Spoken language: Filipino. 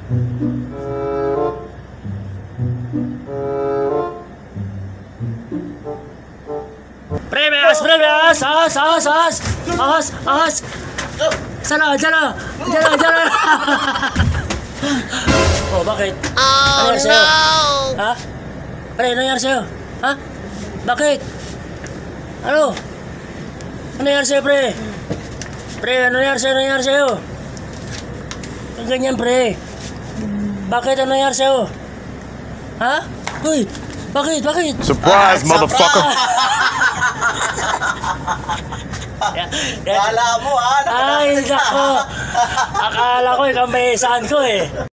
Pre, may ahas, pre, may ahas! Ahas, ahas, ahas! Ahas, ahas! Sana, dyan na! Dyan na, dyan na! Oh, bakit? Ano nangyari sa'yo? Ha? Pre, ano nangyari sa'yo? Ha? Bakit? Ano? Ano nangyari sa'yo, pre? Pre, ano nangyari sa'yo? Ano nangyari sa'yo? Ang ganyan, pre. Bakit? Ano nangyari sa'yo? Ha? Uy! Bakit? Bakit? Surprise, motherfucker! Kala mo ha? Ay, nako! Akala ko ikaw may saan ko eh.